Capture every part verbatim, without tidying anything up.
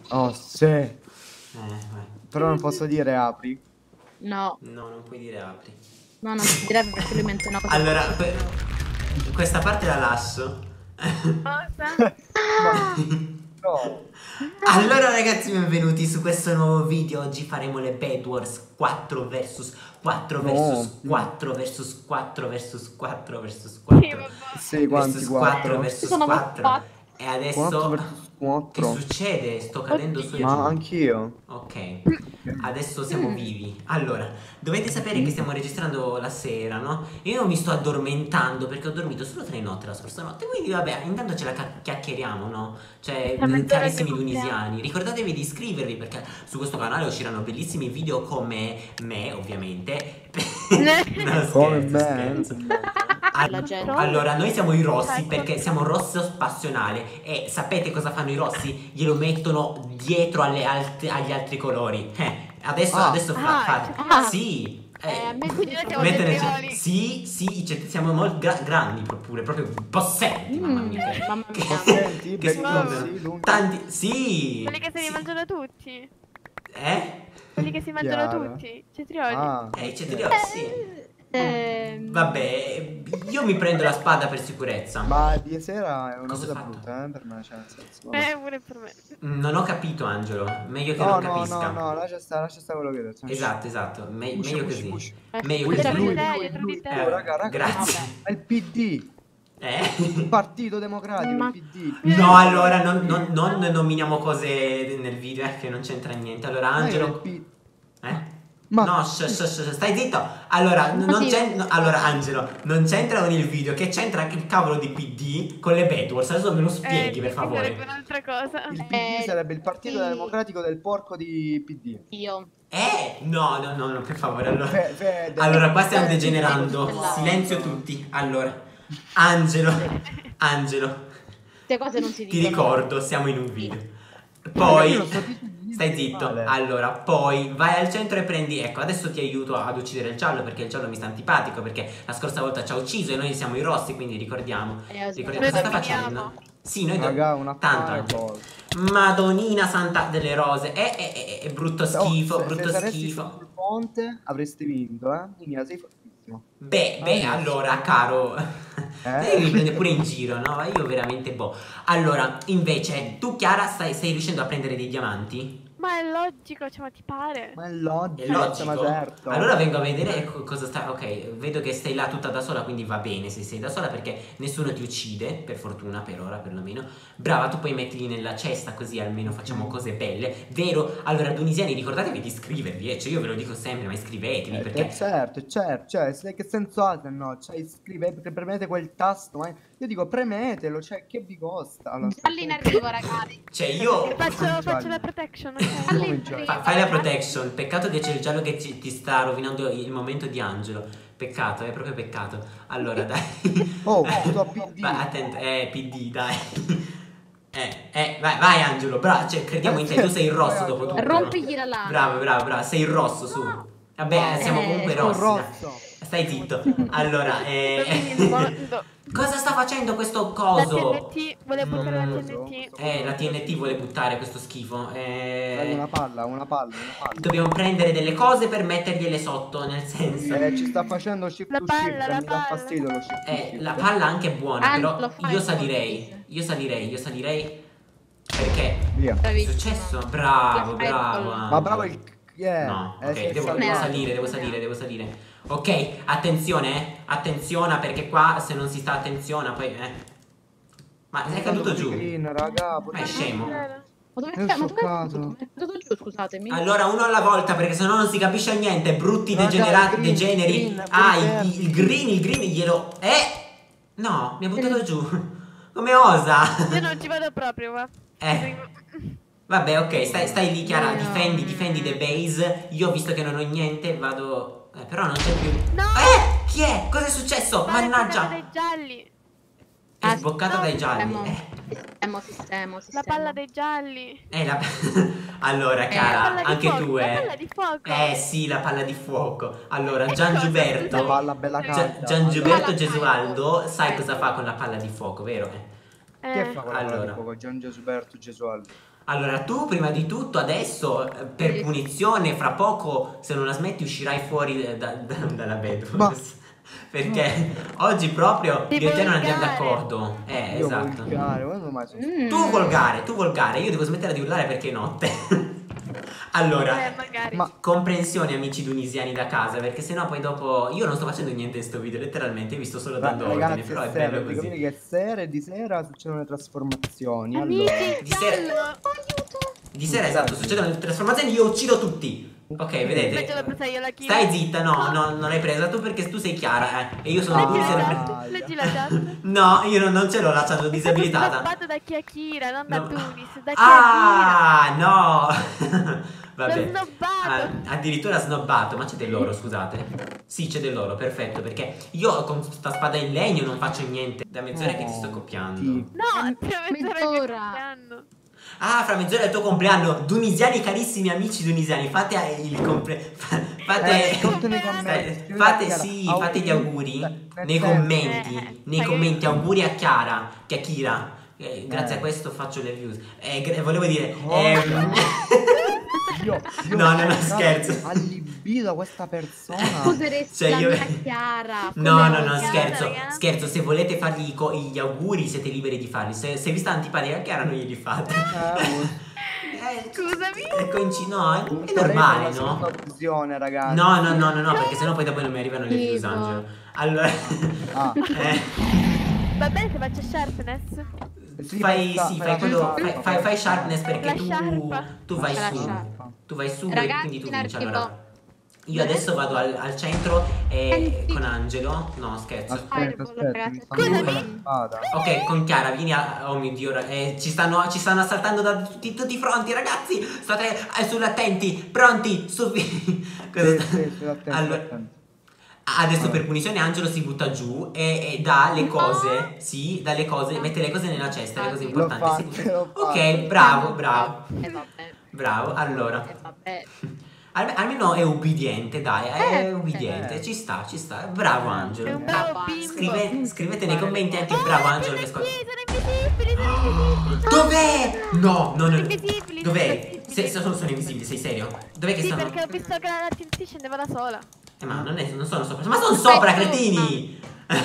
Oh, sì. Eh, vai. Però non posso dire apri. No, No, non puoi dire apri. no, non si direbbe perché lui mente una cosa. Allora, que- questa parte la lascio. Cosa? Ma no. Allora ragazzi, benvenuti su questo nuovo video. Oggi faremo le Bed Wars quattro versus quattro No. versus quattro versus quattro versus quattro versus Sì, quattro vabbè. Sì, quanti? versus quattro Quattro? versus Sono quattro. quattro. E Quattro adesso versus che quattro. succede? Sto cadendo su e Ma giù. anch'io. Ok, adesso siamo vivi. Allora, dovete sapere che stiamo registrando la sera, no? Io mi sto addormentando perché ho dormito solo tre notti la scorsa notte. Quindi vabbè, intanto ce la ca- chiacchieriamo, no? Cioè, Tra mezz'ora carissimi che tunisiani, ricordatevi di iscrivervi perché su questo canale usciranno bellissimi video come me, ovviamente. No, Come scherzo, me. scherzo. La gente. Allora, noi siamo i rossi Ecco. perché siamo rosso passionale e sapete cosa fanno i rossi? Glielo mettono dietro alle alt- agli altri colori. Eh, adesso, Ah. adesso fa, Ah, fa- ah. sì. Eh, a Eh, me Quindi noi siamo mettere- cetrioli. sì, sì, cioè, siamo molto gra- grandi pure, proprio possenti, mamma mia. Mm, mamma Che- mia. Senti, che bellissimi, sponde. lunghi. Tanti, sì. Quelli che se li sì. mangiano tutti. Eh? Quelli che si mangiano Chiaro. tutti. Cetrioli. Ah, Eh, i ok. cetrioli, sì. Ehm, Vabbè, io mi prendo la spada per sicurezza. Ma di sera è una Cosa cosa hai fatto? brutta, eh, per me, cioè, nel senso, vabbè. Eh, pure per me. Non ho capito, Angelo. Meglio che No, non no, capisca. no, no, lascia stare, lascia stare quello che hai detto. Esatto, esatto. Me- Push, meglio push, così. push. Meglio Lui, Dietro così. di lui, te, lui, dietro lui, di te. lui, raga, raga, Grazie. è il P D, Eh? il Partito Democratico, Ma- il P D. No, allora non, non- non nominiamo cose nel video, eh, che non c'entra niente. Allora, Ma io il Angelo. P- Eh? Ma- No, sh- sh- sh- stai zitto. Allora, n- non sì. c'è. no, allora, Angelo, non c'entra con il video. Che c'entra anche il cavolo di P D con le Bedwars? Adesso me lo spieghi, Eh, per che favore. sarebbe un'altra cosa. Il P D Eh, sarebbe il Partito sì. Democratico del porco di P D. Io. Eh? No, no, no, no, per favore. Allora, Fe- Fede. allora qua stiamo Fede, degenerando. Fede. Silenzio tutti. Allora, Angelo, Angelo, Queste cose non si ti dicono. ricordo, siamo in un video. Io Poi, lo sto dicendo, stai zitto. male. Allora, poi vai al centro e prendi. Ecco, adesso ti aiuto ad uccidere il giallo perché il giallo mi sta antipatico. Perché la scorsa volta ci ha ucciso e noi siamo i rossi, quindi ricordiamo. Eh, ho Ricordiamo Noi cosa sta dominiamo. facendo? Sì, noi do- Raga, una tanto. Angelo. fireball. Madonnina santa delle rose. È, è, è, è brutto Oh, schifo, se- brutto se saresti schifo. sul ponte avreste vinto, eh? Mia, sei fortissimo. Beh, beh, Ah, allora, caro, Eh? lei mi prende pure in giro, no? Ma io veramente boh. Allora, invece, tu, Chiara, stai, stai riuscendo a prendere dei diamanti? Ma è logico, cioè, ma ti pare? Ma è logico, È logico. ma certo. Allora vengo a vedere co- cosa sta. Ok, vedo che stai là tutta da sola, quindi va bene se sei da sola perché nessuno ti uccide, per fortuna, per ora perlomeno. Brava, tu poi mettili nella cesta così almeno facciamo Mm. cose belle, vero? Allora, tunisiani, ricordatevi di iscrivervi, eh? Cioè io ve lo dico sempre, ma iscrivetevi Eh, perché. eh, certo, certo, cioè, se- che senso ha se no? Cioè, iscrive, pre- premete quel tasto, ma io dico premetelo, cioè, che vi costa? Allora, Gialli in arrivo, ragazzi. Cioè io. Faccio, Gialli. faccio la protection, ok? Gialli in Come arrivo. Fa- fai la protection, peccato che c'è il giallo che ci- ti sta rovinando il momento di Angelo. Peccato, è proprio peccato. Allora, dai. Oh, sto a P D. Vai, attento, eh, P D, dai. Eh, eh, vai, vai Angelo, bravo, cioè, crediamo in te, tu sei il rosso dopo tutto. Rompigli la lana. Bravo, bravo, bravo, sei il rosso, su. Vabbè, siamo Eh, comunque sono rossi. rosso. dai. Stai zitto. Allora, Domini il eh... mondo. cosa sta facendo questo La coso? T N T, vuole buttare la Mm. T N T. Eh, la T N T vuole buttare questo schifo. Dai, Eh... una palla, una palla, una palla. Dobbiamo prendere delle cose per mettergliele sotto, nel senso. Eh, ci sta facendo shift La to shift, palla, la mi dà palla. fastidio lo shift to Eh, shift. la palla anche è buona, Ah, però lo fai io un po', salirei. sì. Io salirei, io salirei. Perché? Via. Che è Bravissimo. successo? Bravo, Che fai bravo. col- Angelo. Ma bravo il... Yeah, No, eh, ok, sei devo, salvato. devo salire, devo salire, devo salire. Ok, attenzione, eh. Attenzione, perché qua se non si sta attenzione poi, eh. Ma sei caduto giù? Green, raga, Ma è scemo. Ma dove Io ma dove so è caso. caduto? È caduto giù, scusatemi. Allora, uno alla volta, perché sennò non si capisce niente. Brutti Raga, degenerati, il green, degeneri. il green, ah, il il, verde. il green, il green glielo. Eh! No, mi ha buttato giù. Come osa? Io non ci vado proprio, va. Eh. Vabbè, ok, stai, stai lì, Chiara. No. Difendi, difendi the base. Io, visto che non ho niente, vado. Eh, però non c'è più. No! Eh! Chi è? Cosa è successo? Ma è Mannaggia! dei gialli. È Ah, sboccata no, dai gialli. Sistemo, Eh. sistemo, sistemo, La sistemo. palla dei gialli. Eh, la... allora, Eh, La Chiara, palla di anche fuoco, tu, La eh. palla di fuoco. Eh sì, la palla di fuoco. Allora, E Gian cosa? La Giuberto. palla bella Gia- calda. Gian Giuberto Palla Gesualdo, caldo. sai Eh. cosa fa con la palla di fuoco, vero? Eh. Eh, Che fa con la palla Allora. di fuoco? Gian Gesuberto Gesualdo. Allora, tu prima di tutto adesso, eh, per Sì. punizione, fra poco, se non la smetti, uscirai fuori da- da- dalla bedroom. Ma- Perché oggi proprio Sei io e te non andiamo volgare. d'accordo. Eh, Io esatto. volgare, quando mai sono Mm. Tu volgare, tu volgare, io devo smettere di urlare perché è notte. Allora, Eh, magari. Ma comprensione amici tunisiani da casa, perché sennò poi dopo io non sto facendo niente in sto video, letteralmente vi sto solo dando ordini, ragazzi, però è è sera, bello devi capire così. che sera e di sera succedono le trasformazioni. Amici, Allora, Di sera- giallo. Di sera esatto, succedono le trasformazioni, io uccido tutti. Ok, Invece l'ho vedete? presa io la kill. Stai zitta, no, no, non l'hai presa tu perché tu sei Chiara, eh. E io sono Leggi due, se la l'ho Ah, pre- chat. Leggi la chat. No, io non, non ce l'ho la chat, l'ho È stato disabilitata. snappato da Chiakira, non da No. Tunis, da Chiakira. Ah, no. Vabbè. L'ho snobbato. Ah, addirittura snobbato, ma c'è dell'oro, scusate. Sì, c'è dell'oro, perfetto, perché io con questa spada in legno non faccio niente. Da mezz'ora che ti sto copiando. Sì. No, tra mezz'ora che Mezz'ora. compleanno. Ah, fra mezz'ora è il tuo compleanno. Tunisiani, carissimi amici tunisiani, fate il compre... fa- Fate... Eh, scrivete nei Fate- commenti, scrivete Fate, a Chiara, sì, auguri, fate gli auguri nel nei senso- commenti. Eh, Nei fai- commenti, auguri a Chiara, che a Kira. Eh, grazie Eh. a questo faccio le views. Eh, gra- volevo dire... Oh. ehm, Io, io No, no, no, sono scherzo. allibito da questa persona. Scuseresti Cioè, la io- mia Chiara. No, come no, no, odia. scherzo, ragazzi. scherzo, se volete fargli i co- gli auguri siete liberi di farli, se, se vi sta antipatica a Chiara non glieli fate. Eh, Eh, Scusami. è coinci- no, è, un è normale, telefono, no? una fusione, ragazzi. No, no, no, no, no, perché sennò poi dopo non mi arrivano le views, Schifo. Angelo. Allora, Ah, eh, Va bene se faccio sharpness? sì, fai, fai- sì, fai fai quello, la fai, sciarpa, fai, fai sharpness perché La tu, sciarpa. tu vai La su, sciarpa. tu vai su e Ragazzi, quindi tu in vinci. arrivo. Allora, io adesso vado al, al centro e Eh, sì. con Angelo, no scherzo. Aspetta, Fireball, aspetta, ragazzi. mi stanno Scusami. con la spada. Ok, con Chiara, vieni a... Oh mio Dio, eh, ci, stanno, ci stanno assaltando da tutti, tutti i fronti, ragazzi! State eh, sull'attenti, pronti, su... Cosa Sì, sta- sì, sì, attento, Allora, attento. adesso Allora. per punizione Angelo si butta giù e, e dà le cose, sì, dà le cose, mette le cose nella cesta, le cose L'ho importanti. si fatto, butta- l'ho Ok, fatto. bravo, bravo, E vabbè. bravo, allora... E vabbè. Al- almeno è ubbidiente, dai, è Eh, ubbidiente, eh. ci sta, ci sta, bravo È Angelo. un bravo Brava. bimbo. Scrive- scrivete nei commenti anche bravo Angelo che scuola. Sì, sono invisibili, sono invisibili. Dov'è? No, no, no. Sono invisibili, sono Dov'è? invisibili. Se, se sono, sono invisibili, sei serio? Dov'è che Sì, stanno? perché ho visto che la T N T scendeva da sola. Eh, ma non, è, non sono sopra. Ma sono sopra, cretini!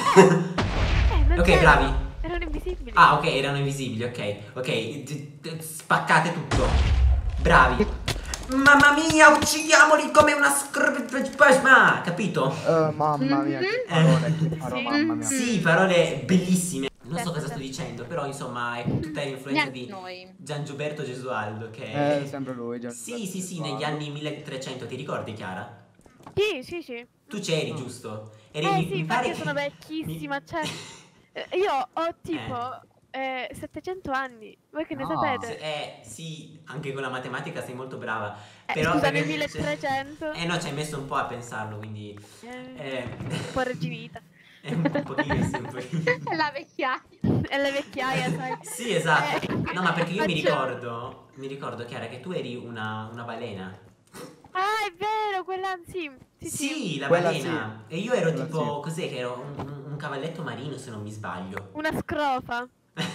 Eh, non Ok, c'era. bravi. Erano invisibili. Ah, ok, erano invisibili, ok. Ok, d- d- spaccate tutto. Bravi. Mamma mia, uccidiamoli come una scrpasma, capito? Eh, mamma mia, che parole, che parole, Sì. mamma mia. Sì, parole bellissime. Non so Certo. cosa sto dicendo, però insomma è tutta l'influenza Neanche di noi. Giangiuberto Gesualdo che Eh, sempre lui. Gian- Sì, sì, sì, negli anni milletrecento, ti ricordi Chiara? Sì, sì, sì. Tu c'eri, giusto? Eri, Eh mi- sì, mi infatti pare io sono che- vecchissima, cioè eh, io ho tipo eh, settecento anni. Voi che ne No. sapete? Eh, sì, anche con la matematica sei molto brava. Eh, Però scusami, perché- milletrecento. Eh no, ci hai messo un po' a pensarlo, quindi... Eh, Eh, un po' reggivita. è un pochino, sì, un pochino. La vecchiaia. È la vecchiaia, sai? Sì, esatto. Eh, No, ma perché io mi faccio- ricordo, mi ricordo Chiara che tu eri una, una balena. Ah, è vero, quella sì. Sì, sì. Sì, la Quella balena. E io ero Quella tipo, cos'è che ero? Un, un- un cavalletto marino se non mi sbaglio. Una scrofa.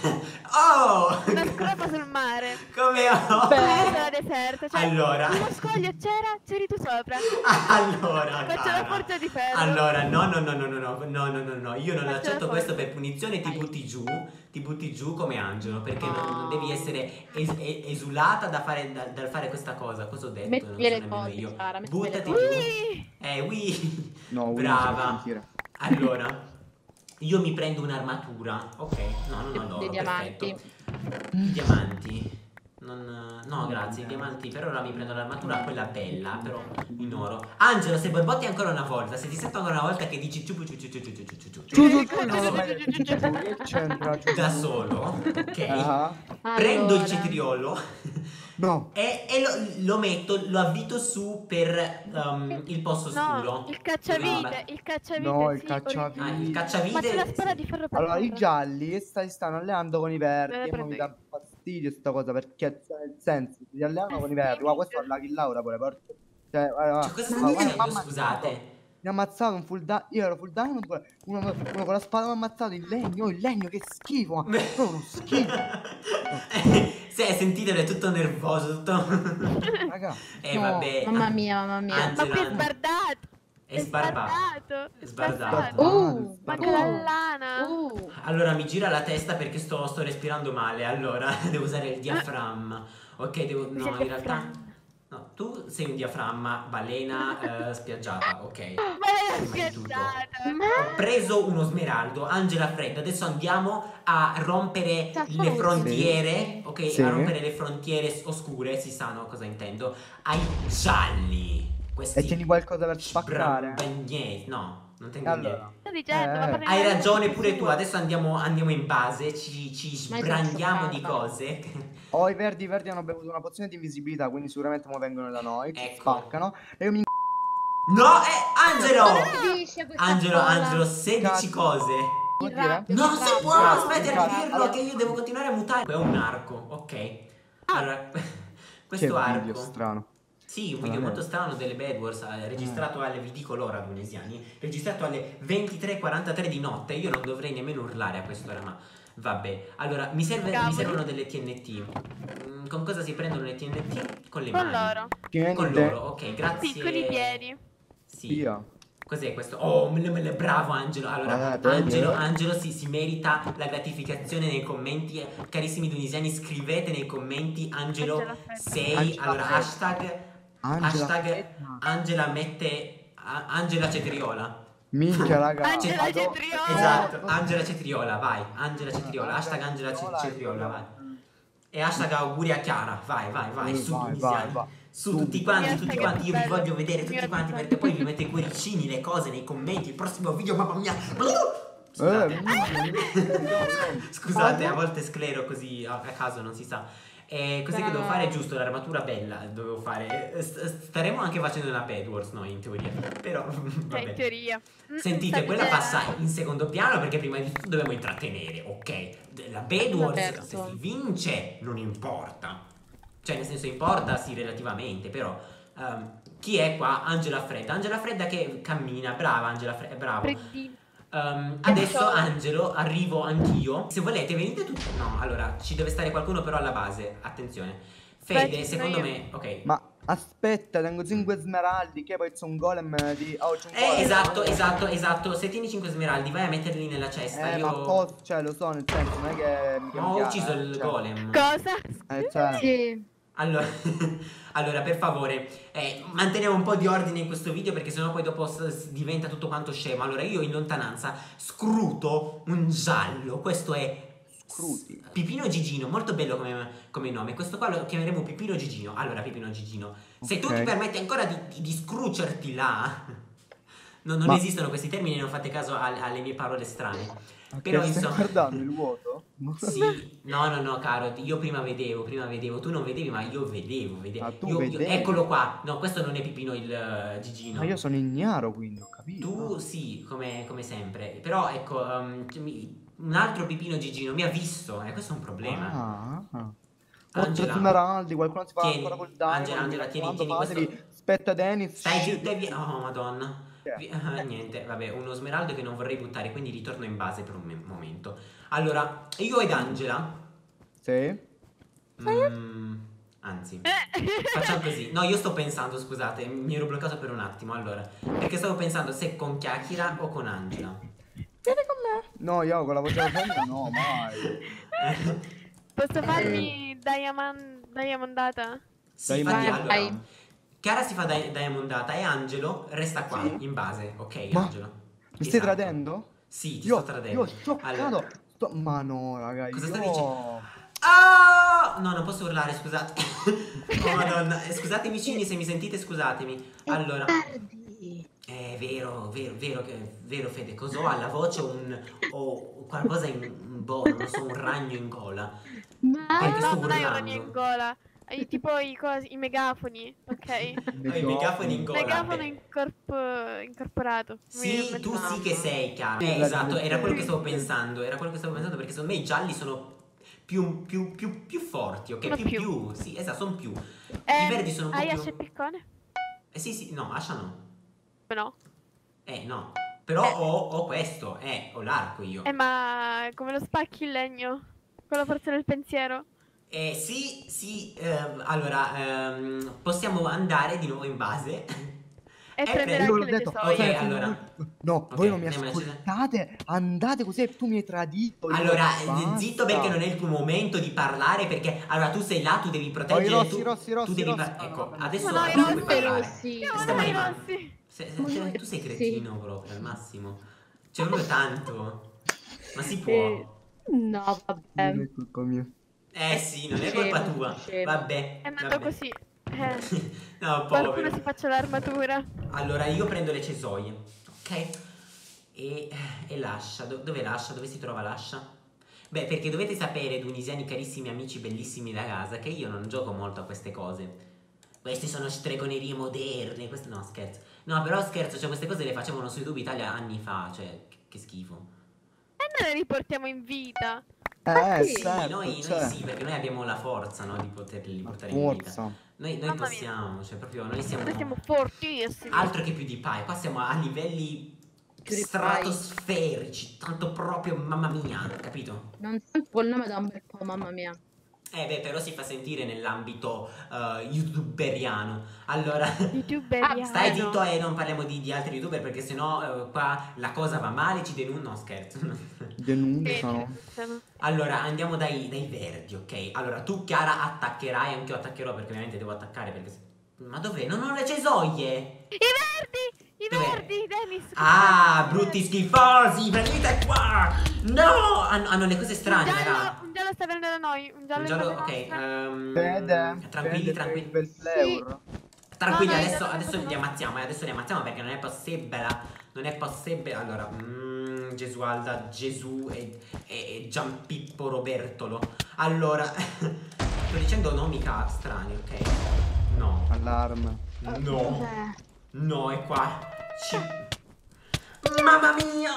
Oh! Una scrofa sul mare. Come ho? Un'isola deserta. Cioè, Allora. uno scoglio c'era, c'eri tu sopra. Allora, Faccio cara. la forza di ferro. Allora, no, no, no, no, no, no, no, no, no, no, io non Faccio la accetto forza. questo per punizione, ti butti giù, ti butti giù come Angelo, perché non, non devi essere es- e- esulata da fare, da- dal fare questa cosa, cosa ho detto? Metti Non via so le nemmeno cose, io. Chiara, metti via le Buttati cose. giù. Ui. Eh, oui. No, uno Brava. si mentire. Allora, io mi prendo un'armatura, ok, no, non ho l'oro, Dei diamanti. perfetto. I diamanti. Non, no, grazie, i diamanti. Per ora mi prendo l'armatura, quella bella, però in oro. Angelo, se borbotti ancora una volta, se ti sento ancora una volta che dici ciu ciu ciu ciu ciu ciu ciu ciu ciu Giù, giù, giù, no, ma che c'entra? Giù, da giù. solo, ok? Ah, Prendo il Allora. cetriolo no. e, e lo, lo metto, lo avvito su per um, il posto scuro. No, il No, cacciavite, il cacciavite. No, il sì, cacciavite. Ah, il Ma cacciavite. c'è la spada di ferro per Allora, i terra. gialli sta- si stanno alleando con i Me la verdi. E mo prendo mi io. dà fastidio sta cosa perché, cioè, nel senso, si alleano con i verdi. Ma questo è la kill Laura pure. porca- Cioè, guarda, Cioè, cosa ma sta guarda, dicendo? mamma- Scusate. Mi ha ammazzato un full down. Io ero full down. Uno, uno, uno con la spada mi ha ammazzato in legno. Oh, il legno, che schifo. Ma Beh. proprio uno schifo. Se sentitelo, è tutto nervoso, tutto... Raga, Eh No, vabbè. mamma mia, mamma mia. Angela- Ma qui è sbardato. È sbarbato. È Sbardato. Uh, Manca la lana. Uh, Allora mi gira la testa perché sto, sto respirando male. Allora devo usare il diaframma. Ok, devo. No, in realtà. No, tu sei un diaframma, balena eh, spiaggiata. Ok. Ma è Prima di tutto. schiacciata. ma Ho preso uno smeraldo, Angela Fred. Adesso andiamo a rompere Sta le solo frontiere. Ok, Sì. a rompere le frontiere oscure. Si sanno cosa intendo. Ai gialli. Questi e tieni qualcosa per spaccare? Niente, no, non tengo Allora. niente. Sto dicendo, Eh, ma parli Hai di- ragione pure tu, sua. adesso andiamo, andiamo in base, ci, ci Ma io sono sbrandiamo di scioccata. cose. Oh, i verdi, i verdi hanno bevuto una pozione di invisibilità, quindi sicuramente mo vengono da noi, ci Ecco. spaccano. E io mi No, eh, Angelo! Ma che dice questa Angelo, folla? Angelo, sedici Cazzo. cose. può Mi dire? rabbio, Non mi si rabbio. può, Cazzo, aspetta cazzo. a dirlo Allora- che io devo continuare a mutare. È un arco, ok. Allora, Che questo video arco. strano. Sì, un Ah, video vabbè. molto strano delle Bad Wars, eh, registrato alle, vi dico l'ora tunesiani, registrato alle ventitré e quarantatré di notte. Io non dovrei nemmeno urlare a quest'ora, ma vabbè. Allora, mi, serve- mi Cavoli. servono delle T N T. Mm, con cosa si prendono le T N T? Con le Con mani. loro. Tieni Con te. loro, ok, grazie. Piccoli piedi. Sì. Via. Cos'è questo? Oh, me- me- bravo Angelo. Allora, Eh, vedi, Angelo, eh. Angelo si, si merita la gratificazione nei commenti. Carissimi tunisiani, scrivete nei commenti Angelo Angela Fredda. sei. Angela Allora, Fredda. hashtag Angela hashtag Fredda. Angela mette a- Angela Cetriola. Minchia, raga. Angela Vado- Cetriola. Esatto, Oh, Angela Cetriola, vai. Angela Cetriola, hashtag Angela Ce- Cetriola, vai. E hashtag auguri a Chiara, vai, vai, vai, su Vai, tunisiani. vai, vai. Su Subito. tutti quanti, Mio tutti hashtag quanti, io vi bello. voglio vedere tutti Mio quanti hashtag. perché poi vi mette i cuoricini, le cose nei commenti, il prossimo video, mamma mia. Eh, Scusate, minchia. scusate, a volte sclero così a a caso, non si sa. E cos'è che devo Bravo. fare? Giusto, l'armatura bella dovevo fare. Eh, st- Staremo anche facendo una Bad Wars noi in teoria, però Cioè, in vabbè. teoria. Mm, Sentite, sta quella dicendo. passa in secondo piano perché prima di tutto dobbiamo intrattenere, ok? La Bad Wars, Certo. se si vince, non importa. Cioè, nel senso, importa sì relativamente, però. ehm, chi è qua? Angela Fredda. Angela Fredda che cammina, brava Angela Fredda, bravo. Freddino. Ehm, adesso Angelo, arrivo anch'io. Se volete venite tutti. No, allora, ci deve stare qualcuno però alla base. Attenzione. Fede, Beh, ci sono secondo io. me, ok. Ma aspetta, tengo cinque smeraldi, che poi c'è un golem di... Oh, c'è un golem. Eh, esatto, esatto, esatto. Se tieni cinque smeraldi, vai a metterli nella cesta. Eh, Io ma posso, cioè, lo so, nel senso, non è che mi ho chiama ucciso Chiara, il cioè. golem. Cosa? Eh, cioè, Sì. Allora, allora, per favore, eh, manteniamo un po' di ordine in questo video perché sennò poi dopo s- s- diventa tutto quanto scemo. Allora, io in lontananza scruto un giallo. Questo è Scruti. Pipino Gigino, molto bello come, come nome. Questo qua lo chiameremo Pipino Gigino. Allora, Pipino Gigino, se tu Ok. ti permetti ancora di, di, di scrucerti là, no, non Ma- esistono questi termini, non fate caso alle, alle mie parole strane. Ok, Però stai insomma. guardando il vuoto? Sì, no, no, no, caro, io prima vedevo, prima vedevo, tu non vedevi, ma io vedevo, vedevo. Ah, tu Io- io- vedevi? eccolo qua, no, questo non è Pipino il eh, Gigino. Ma io sono ignaro, quindi ho capito. Tu sì, come, come sempre, però ecco, um, cioè, mi- un altro Pipino Gigino mi ha visto, e questo è un problema. Ah, ah. Otto Angela, smeraldi, qualcuno si fa tieni. ancora col danno. Angela, Angela, tieni, tieni questo. Aspetta, Dennis. Stai shit. zitta e via. Oh, madonna. Che è? Vi- ah, niente, vabbè, uno smeraldo che non vorrei buttare, quindi ritorno in base per un me- momento. Allora, io ed Angela. Sì? mm, anzi, Eh. facciamo così. No, io sto pensando, scusate, mi ero bloccato per un attimo. Allora, perché stavo pensando se con Chiacchiera o con Angela. Vieni con me. No, io con la voce della femmina no, mai. Posso farmi Diamond... Diamondata? Sì, Dai, infatti, vai. allora, Chiara si fa da Diamondata e Angelo resta qua Sì. in base, ok, Ma- Angelo? Mi stai Esatto. tradendo? Sì, ti Io, sto tradendo. io scioccato. Allora, Sto- Ma no, raga, Cosa io... stai dicendo? Ah! No, non posso urlare, scusate. Oh madonna, eh, scusate vicini se mi sentite, scusatemi. Allora, Tardi. è vero, vero, vero che vero Fede, cos'ho alla voce un o qualcosa in, in boh, non so, un ragno in gola. Ma Perché No, sto non hai un urlando. ragno in gola. Hai tipo i cosi, i megafoni, ok? Ho i megafoni in gola. Megafono eh. incorp- incorporato. Sì, Mi- tu mi- sì che sei, Chiara. Eh, esatto, era quello che stavo pensando, era quello che stavo pensando perché secondo me i gialli sono più, più, più, più forti, ok? Sono Più, più. più, sì, esatto, sono più. Eh, I verdi sono un po' hai più... asce e piccone? Eh sì, sì, no, Ascia no. No. Eh, no. Però ho, ho questo, eh, ho l'arco io. Eh, ma come lo spacchi il legno? Con la forza del pensiero? Eh, sì, sì, ehm, allora, ehm, possiamo andare di nuovo in base. E E prendere Io anche l'ho le detto, Ok, cesoie. cioè, allora. no, Ok, voi non mi andiamo alla cesa. ascoltate, andate così e tu mi hai tradito. Io Allora, eh, zitto basta. perché non è il tuo momento di parlare, perché allora tu sei là, tu devi Oh, i proteggere, rossi, tu, i rossi, i tu rossi, i devi rossi. par- No, no, ecco, vabbè, no. adesso, Ma no, i adesso puoi Siamo noi rossi. parlare. rossi. Siamo Stiamo noi arrivando. rossi. Se- Siamo se- noi tu sei rossi. cretino proprio, al massimo. C'è proprio tanto. Ma si Eh, può. No, vabbè. Non è colpa mia. Eh sì, non è colpa Scemo, tua. scemo. Vabbè, È nato vabbè. così. Eh, No, qualcuno povero. si faccia l'armatura. Allora, io prendo le cesoie, ok? E, e lascia. Do- dove lascia? Dove si trova lascia? Beh, perché dovete sapere, tunisiani carissimi amici bellissimi da casa, che io non gioco molto a queste cose. Queste sono stregonerie moderne. Queste no, scherzo. No, però scherzo, cioè queste cose le facevano su YouTube Italia anni fa. Cioè, che, che schifo. E noi le riportiamo in vita. Eh, sì, Sì, certo, noi, noi cioè, sì, perché noi abbiamo la forza, no, di poterli la portare in vita. forza. Noi, noi Mamma mia. possiamo, cioè proprio noi siamo Noi siamo fortissimi. altro che PewDiePie, qua siamo a livelli PewDiePie. stratosferici, tanto proprio mamma mia, capito? Non sento il nome da un bel po', mamma mia. Eh beh, però si fa sentire nell'ambito eh, youtuberiano. Allora, Youtuberiano. stai zitto e non parliamo di, di altri youtuber perché sennò eh, qua la cosa va male, ci denunciano, no scherzo. Denunciano. Eh, Allora, andiamo dai, dai verdi, ok? Allora, tu Chiara attaccherai, anche io attaccherò perché ovviamente devo attaccare perché... se- Ma dov'è? Non ho le cesoie! I verdi! I Dov'è? verdi, Dennis! Ah, brutti schifosi, venite qua! No! Hanno, hanno le cose Un strane, giallo, raga. un giallo sta venendo da noi. Un giallo, Un è giallo, cosa ok. nostra. ehm, Vede, tranquilli, vede tranquilli. il bel fleur. Tranquilli, No, no, adesso, no, no, adesso no, li no. ammazziamo, eh, adesso li ammazziamo perché non è possibile. Non è possibile. Allora, mm, Gesualda, Gesù e, e, e Giampippo Robertolo. Allora, sto dicendo nomi ca- strani, ok? No. Allarme. No. Cos'è? No, è qua. Ci... Mamma mia!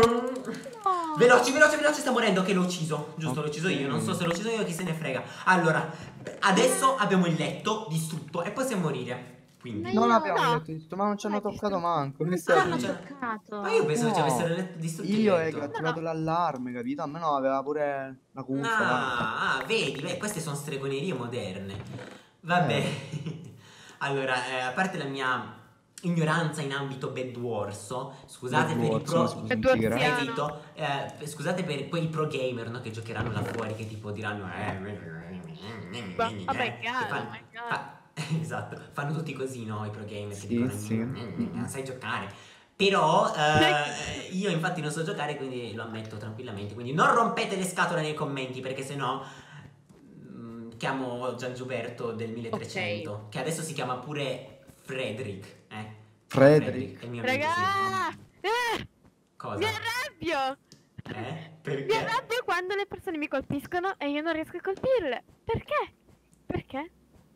No. Veloce, veloce, veloce, sta morendo. Ok, l'ho ucciso. Giusto, l'ho ucciso io. Ok. Non so se l'ho ucciso io, chi se ne frega. Allora, adesso abbiamo il letto distrutto e possiamo morire. Quindi. Ma Non io- abbiamo no. letto tutto, ma non ci hanno Ma toccato ti- manco. Che Non stai a hanno c'è- dire? toccato. Ma io penso che ci No. avessero letto distrutto il Io è letto. che ho attivato l'allarme, capito? A me no, aveva pure la cuffia. là. Ah, ah, vedi, vedi, queste sono stregonerie moderne. Vabbè. Allora, eh, a parte la mia ignoranza in ambito bedwarso, scusate per i Bedwarso, pro... scusa, Bedwarsiano. sigara. Stai zitto, eh, scusate per quei pro gamer, no, che giocheranno là fuori, che tipo diranno eh, Bah, oh my che God, fanno- oh my God. fa- esatto, fanno tutti così, no, i pro gamer che Sì, dicono sì. non sai giocare. Però eh, io infatti non so giocare, quindi lo ammetto tranquillamente. Quindi non rompete le scatole nei commenti, perché sennò mm, chiamo Giangiuberto del milletrecento, che adesso si chiama pure Frederick. Eh? Frederick. è il mio Raga! amico, sì. Eh, Cosa? mi arrabbio! Eh? Mi Perché? arrabbio quando le persone mi colpiscono e io non riesco a colpirle. Perché? Perché?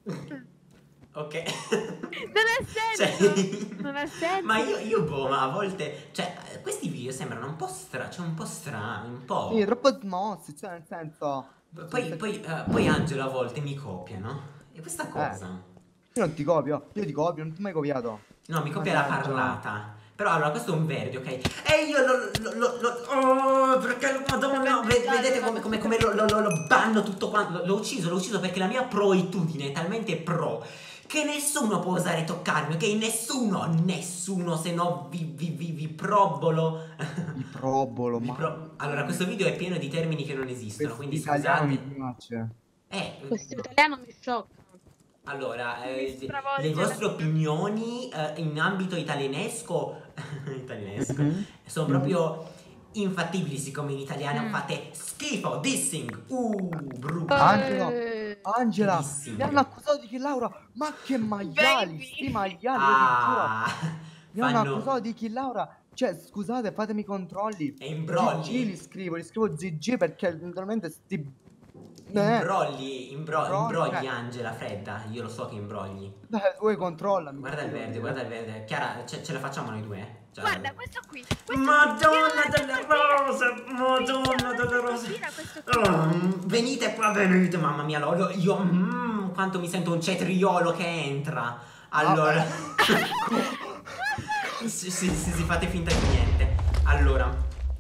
Ok. Non ha senso! Cioè, Non ha senso! ma io, io boh, ma a volte, cioè, questi video sembrano un po' strani, cioè un po' strani, un po'. Sì, troppo smossi, cioè nel senso... Poi, poi, eh, poi Angelo a volte mi copia, no? E questa cosa? Io non ti copio, io ti copio, non ti ho mai copiato. No, mi copia la Mannaggia. parlata. Però allora, questo è un verde, ok? E io lo... lo, lo, lo oh, perché... Madonna, ve- vedete come, come, come lo, lo, lo, lo banno tutto quanto. L'ho ucciso, l'ho ucciso perché la mia proitudine è talmente pro che nessuno può osare toccarmi, ok? Nessuno, nessuno, se no vi, vi, vi, vi probolo. Il probolo, Vi ma... pro- Allora, questo video è pieno di termini che non esistono, Questo quindi italiano mi scusate. piace. Eh, Questo italiano mi sciocca. allora, eh, Mi stravolge le vostre la- opinioni eh, in ambito italianesco, italianesco Mhm. sono Mhm. proprio infattibili, siccome in italiano Mm. fate schifo, dissing, uh, brutto. Angelo, Eh, Angela, Bellissimo. mi hanno accusato di che Laura, ma che maiali, Baby. sti maiali, io vi giuro. Ah, Mi hanno fanno accusato di chi Laura, cioè scusate, fatemi i controlli. e imbrogli, G G li scrivo, li scrivo Z G perché naturalmente sti... Eh, imbrogli, imbro- Imbrogli, imbrogli eh. Angela, fredda, io lo so che imbrogli. dai, voi controllami. Guarda il verde, guarda il verde. Chiara, ce, ce la facciamo noi due? eh? Cioè, Guarda, questo qui! Questo Madonna qui. delle rose, Madonna delle rose. Colpire a questo qui. Oh, venite qua, venite, mamma mia, lo- lo- io mm, quanto mi sento un cetriolo che entra. Allora, sì, sì, sì, sì, fate finta di niente. Allora,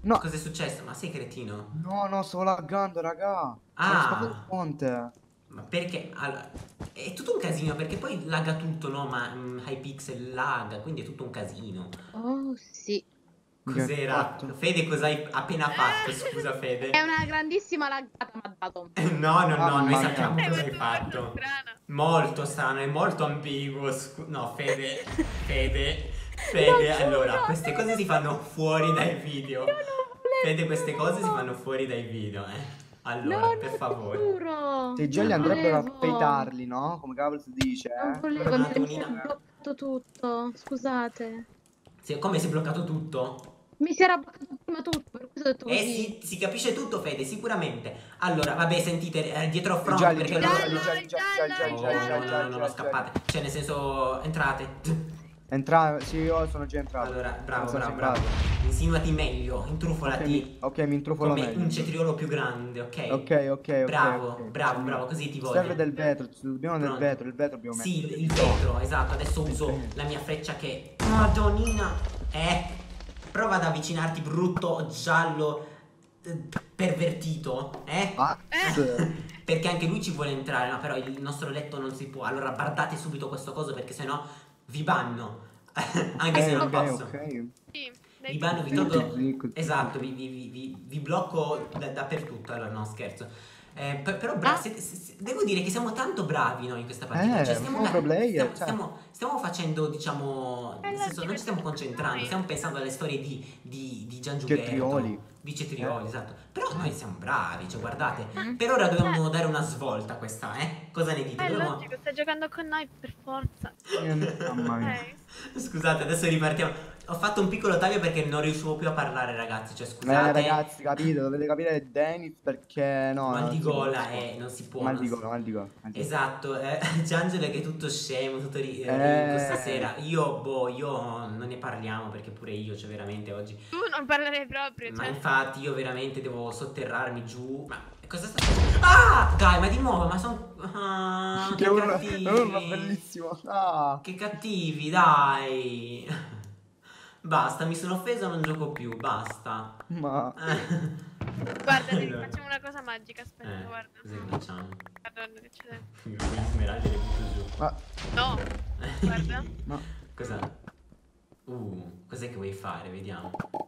No, Cos'è successo? Ma sei cretino? no, no, sto laggando, raga. Ah. Sono spaccato il ponte. Ma perché? Allora, è tutto un casino perché poi lagga tutto, no? Ma mm, Hypixel lagga, quindi è tutto un casino. Oh, sì. Che Cos'era? fatto? Fede, cosa hai appena fatto? Scusa, Fede. È una grandissima laggata mi ha dato. No, no, no, Mamma noi mia. sappiamo Eh, cosa ma hai tu fatto. molto strana. Molto strano, è molto ambiguo. scu- no, Fede, Fede, Fede. Lo giuro, Allora, queste cose si fanno no. fuori dai video. Io non volevo, Fede, queste cose si no. fanno fuori dai video, eh. Allora, No, per no, favore. ti giuro. Se i giochi Non andrebbero a volevo. peitarli, no? Come cavolo si dice, Non eh? volevo, Però mi si è Antonina- bloccato tutto. Scusate. Si- come si è bloccato tutto? Mi si era bloccato prima tutto, per questo ho detto Eh così. sì, si capisce tutto, Fede, sicuramente. Allora, vabbè, sentite, eh, dietro front Gialli, perché gialli, loro... gialli, gialli, gialli, gialli, Oh, gialli, no, gialli, no, gialli, no, no, gialli, scappate. Cioè, nel senso, entrate. Entra, sì, io sono già entrato. Allora, bravo, Sono bravo, entrato. bravo. Insinuati meglio, Ok, intrufolati mi, ok, mi intrufolo come meglio. un cetriolo più grande, ok? Ok, ok, ok. Bravo, ok. bravo, Sì. bravo, così ti Ci voglio. serve del vetro, ci dobbiamo del Pronto? vetro, il vetro dobbiamo Sì, mettere. il vetro, esatto. Adesso uso vetro. la mia freccia che... Madonnina! Eh, prova ad avvicinarti, brutto giallo eh, pervertito, eh? Max! Perché anche lui ci vuole entrare, no? Però il nostro letto non si può. Allora bardate subito questo coso perché sennò vi banno. Anche se Ok, non ok, posso. ok. Sì, dai, Vi banno, vi Sì, tolgo. sì, così. Esatto, vi, vi- vi- vi- vi blocco da- dappertutto. Allora, no, scherzo. Eh, per- però bra- Ah. siete- se- se- devo dire che siamo tanto bravi noi in questa partita. Eh, Cioè, siamo ga- pro player, stiamo, cioè. stiamo- stiamo facendo, diciamo. Nel Eh, senso, non ci stiamo divertente concentrando, noi. stiamo pensando alle storie di, di, di Gian Giuberto, Cetrioli. di Cetrioli, Eh. esatto. Però noi siamo bravi, cioè, guardate. Mm. Per ora dobbiamo dare una svolta a questa, eh? Cosa ne dite? È Dobbiamo- logico, stai giocando con noi per forza. Eh, Mamma mia. Eh, Scusate, adesso ripartiamo. Ho fatto un piccolo taglio perché non riuscivo più a parlare, ragazzi. Cioè, scusate. Eh, ragazzi, capite, dovete capire Dennis perché no. mal non di si può. gola e non si può. Mal non di si- gola, mal di gola. mal di gola. Esatto, eh, Giangelo che è tutto scemo, tutto ri- Eh. ri- questa sera. Io, boh, io non ne parliamo perché pure io, cioè veramente oggi. tu non parlerei proprio, Ma cioè. infatti io veramente devo sotterrarmi giù. Ma cosa sta succedendo? Ah! Dai, ma di nuovo, ma sono. Ah, che Che urla, cattivi. urla bellissimo. Ah. Che cattivi, dai. Basta, mi sono offeso, non gioco più, basta. Ma Guarda, ti Allora. facciamo una cosa magica, aspetta, Eh, guarda. cos'è che facciamo? Madonna, che c'è. Io le smeraldi le butto giù. ma No, guarda. ma Cosa? Uh, cos'è che vuoi fare? Vediamo.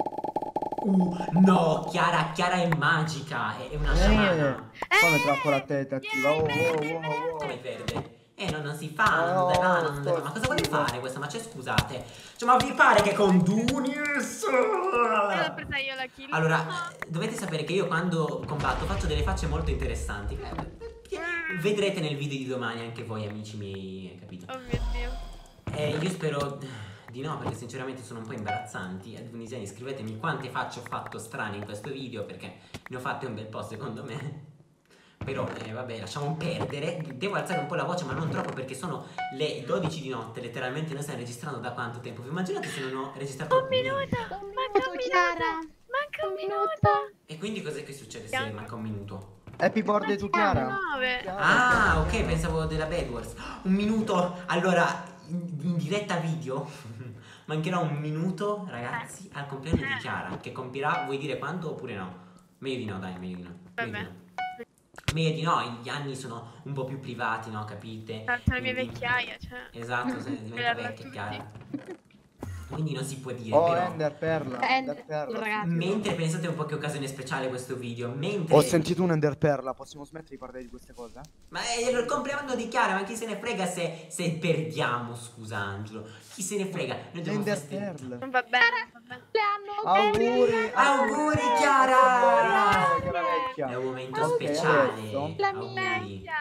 Uh, no, Chiara, Chiara è magica, è, è una sciamana. eh, come trappola a testa attiva. Oh, oh, oh, Come oh. verde? Eh, no, non si fa, No, non deve va, non sto deve va. Ma cosa vuole schifo. fare questa? Ma c'è, scusate. Cioè, ma vi pare che con Dunis? E l'ho presa io la kill. Allora, eh, dovete sapere che io quando combatto faccio delle facce molto interessanti. Eh, Vedrete nel video di domani anche voi, amici miei, capito? Oh mio Dio. Eh, io spero di no, perché sinceramente sono un po' imbarazzanti. Advunisiani, scrivetemi quante facce ho fatto strane in questo video, perché ne ho fatte un bel po' secondo me. Però, eh, vabbè, lasciamo perdere. Devo alzare un po' la voce, ma non troppo, perché sono le dodici di notte. Letteralmente noi stiamo registrando da quanto tempo? Vi immaginate se non ho registrato Un minuto. Manca un minuto. Chiara. Manca un Un minuto. E quindi cos'è che succede se Bianca. manca un minuto? Happy birthday to Chiara. nove. Ah, ok, pensavo della Bad Wars. Un minuto. Allora, in, in diretta video mancherà un minuto, ragazzi, al compleanno di Chiara, che compirà, vuoi dire quando oppure no? Meglio di no, dai, meglio di no. Meglio di Vabbè. no. Meglio di no, gli anni sono un po' più privati, no, capite? Tanto la mia Quindi- vecchiaia, cioè. Esatto, se diventa Vederla vecchia, tutti. Chiara. Quindi non si può dire, Oh, però. Ender Perla. Eh, Ender Perla. ragazzi. Mentre pensate un po' che occasione speciale questo video, mentre... Ho sentito un Ender Perla, possiamo smettere di parlare di queste cose? Ma è il compleanno di Chiara, ma chi se ne frega se, se perdiamo, scusa Angelo. Chi se ne frega? Noi dobbiamo Ender festeggiare. Perla. Non va bene, non va bene. Auguri. Auguri, Chiara! Chiara, Chiara vecchia. È un momento Ok, speciale. adesso. La Auguri. Vecchia.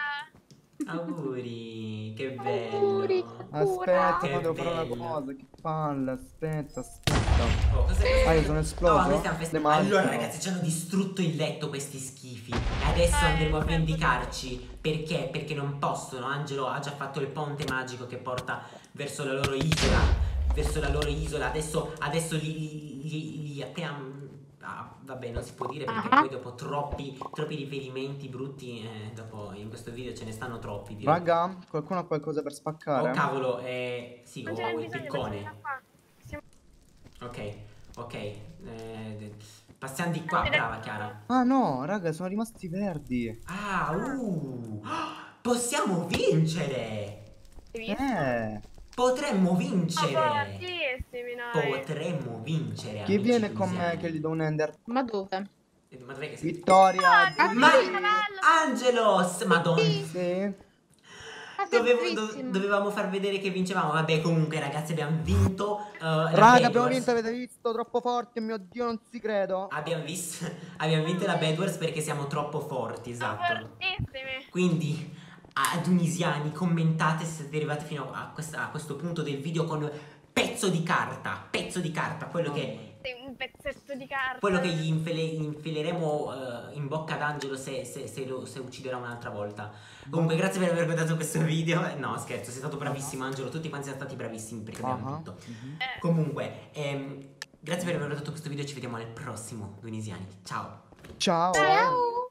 Auguri, che Auguri. bello. Aspetta, Che ma devo fare una bello. cosa. Che palle, aspetta, aspetta. Oh, cos'è? Ah, io sono esploso? No, noi stiamo feste- Le mani, Allora, no. ragazzi, ci hanno distrutto il letto questi schifi. E adesso Eh, andremo a certo. vendicarci. Perché? Perché non possono. Angelo ha già fatto il ponte magico che porta verso la loro isola. Verso la loro isola. Adesso, adesso li, li, li, li apriamo. Ah, vabbè, non si può dire perché Ah. poi dopo troppi, troppi riferimenti brutti. Eh, dopo in questo video ce ne stanno troppi. direi. Raga, qualcuno ha qualcosa per spaccare? Oh cavolo, eh, sì, Non ho c'è il bisogno, piccone. perché sta qua. Siamo- Ok, ok. eh, de- Passiamo di qua, brava Chiara. Ah no, raga, sono rimasti verdi. Ah, uh. Possiamo vincere. Hai visto? Eh. Potremmo Oh, vincere. fortissimi noi. Potremmo vincere. Chi amici viene con me tunisiani. che gli do un ender? Ma dove? Eh, Ma dov'è che sei? Vittoria. Ah, Ma Gigi. Angelos, madonna. Sì. Ah, sei Dovevo- do- bravissimo. dovevamo far vedere che vincevamo. Vabbè, comunque, ragazzi, abbiamo vinto. uh, la Raga, abbiamo Bedwars. vinto, avete visto? Troppo forti, mio Dio, non ci credo. Abbiamo visto. Abbiamo vinto la Bedwars perché siamo troppo forti, Sono esatto. fortissimi. Quindi, a tunisiani, commentate se siete arrivati fino a, questa- a questo punto del video con pezzo di carta. Pezzo di carta, quello che. Sei un pezzetto di carta. Quello che gli infile- infileremo eh, in bocca ad Angelo se, se- se lo se ucciderà un'altra volta. Comunque, grazie per aver guardato questo video. Eh, No, scherzo, sei stato bravissimo, Angelo. Tutti quanti siamo stati bravissimi perché abbiamo Ah. vinto. Mhm. Eh, Comunque, ehm, grazie per aver guardato questo video. Ci vediamo al prossimo Tunisiani. Ciao. Ciao. Ciao.